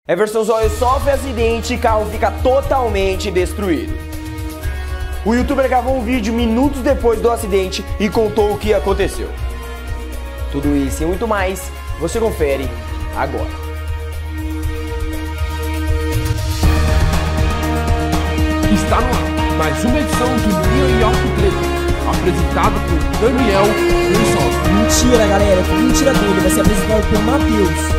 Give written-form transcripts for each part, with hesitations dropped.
Everson Zóio sofre acidente e carro fica totalmente destruído. O youtuber gravou um vídeo minutos depois do acidente e contou o que aconteceu. Tudo isso e muito mais, você confere agora. Está no ar mais uma edição do New York Treta, apresentado por Daniel Versosa. Mentira, galera, que mentira dele, vai ser apresentado por Matheus.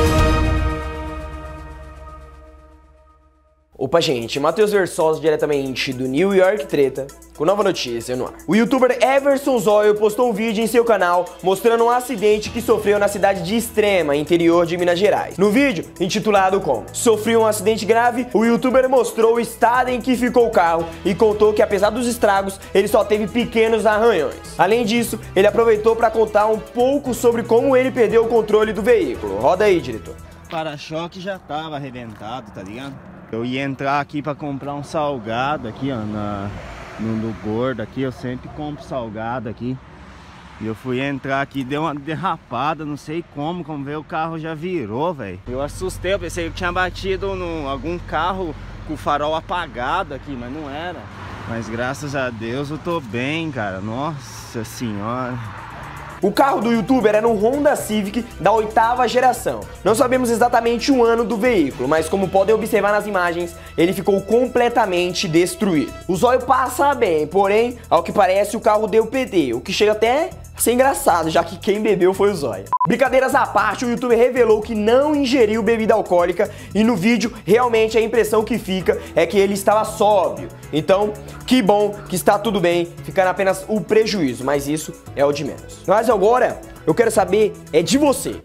Opa, gente, Matheus Versosa diretamente do New York Treta, com nova notícia no ar. O youtuber Everson Zóio postou um vídeo em seu canal mostrando um acidente que sofreu na cidade de Extrema, interior de Minas Gerais. No vídeo, intitulado como "Sofreu um acidente grave", o youtuber mostrou o estado em que ficou o carro e contou que, apesar dos estragos, ele só teve pequenos arranhões. Além disso, ele aproveitou para contar um pouco sobre como ele perdeu o controle do veículo. Roda aí, diretor. O para-choque já tava arrebentado, tá ligado? Eu ia entrar aqui pra comprar um salgado aqui, ó, no Gordo aqui, eu sempre compro salgado aqui. E eu fui entrar aqui, deu uma derrapada, não sei como veio, o carro já virou, velho. Eu assustei, eu pensei que tinha batido em algum carro com o farol apagado aqui, mas não era. Mas graças a Deus eu tô bem, cara, nossa senhora. O carro do youtuber era um Honda Civic da 8ª geração. Não sabemos exatamente o ano do veículo, mas como podem observar nas imagens, ele ficou completamente destruído. O Zóio passa bem, porém, ao que parece, o carro deu PT, o que chega até a ser engraçado, já que quem bebeu foi o Zóio. Brincadeiras à parte, o youtuber revelou que não ingeriu bebida alcoólica e no vídeo realmente a impressão que fica é que ele estava sóbrio. Então, que bom que está tudo bem, ficando apenas o prejuízo, mas isso é o de menos. Mas agora, eu quero saber de você.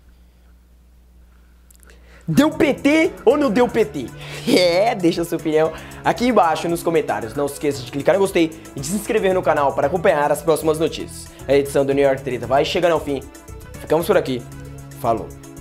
Deu PT ou não deu PT? Deixa a sua opinião aqui embaixo nos comentários. Não se esqueça de clicar no gostei e de se inscrever no canal para acompanhar as próximas notícias. A edição do New York Treta vai chegando ao fim. Ficamos por aqui. Falou!